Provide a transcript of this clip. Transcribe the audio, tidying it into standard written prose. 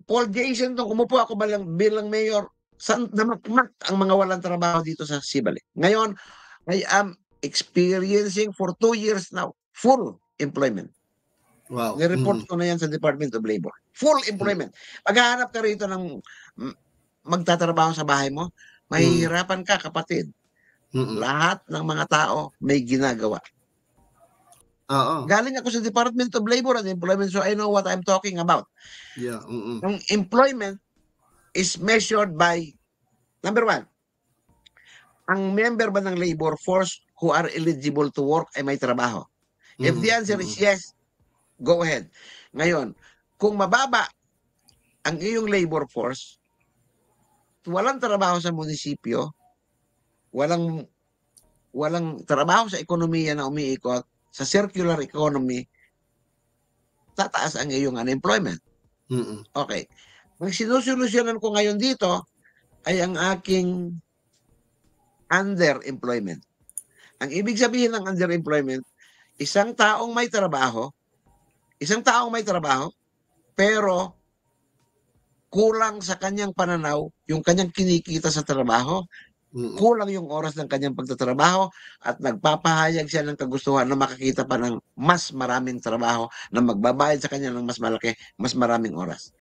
Paul Jason 'to, umupo ako bilang mayor, damakmak ang mga walang trabaho dito sa Sibali. Ngayon, I am experiencing for 2 years now, full employment. Wow. Ni-report ko na yan sa Department of Labor. Full employment. Maghahanap ka rito ng magtatrabaho sa bahay mo, mahihirapan ka, kapatid. Lahat ng mga tao may ginagawa. Oo. Galing ako sa Department of Labor and Employment, so I know what I'm talking about. Yeah. Ang employment is measured by, number 1, ang member ba ng labor force who are eligible to work ay may trabaho? If the answer is yes, go ahead. Ngayon, kung mababa ang iyong labor force, walang trabaho sa munisipyo, walang trabaho sa ekonomiya na umiikot, sa circular economy, tataas ang iyong unemployment. Okay. Ang sinusolusyonan ko ngayon dito ay ang aking underemployment. Ang ibig sabihin ng underemployment, isang taong may trabaho, pero kulang sa kanyang pananaw yung kanyang kinikita sa trabaho, kulang yung oras ng kanyang pagtatrabaho, at nagpapahayag siya ng kagustuhan na makakita pa ng mas maraming trabaho na magbabayad sa kanya ng mas malaki, mas maraming oras.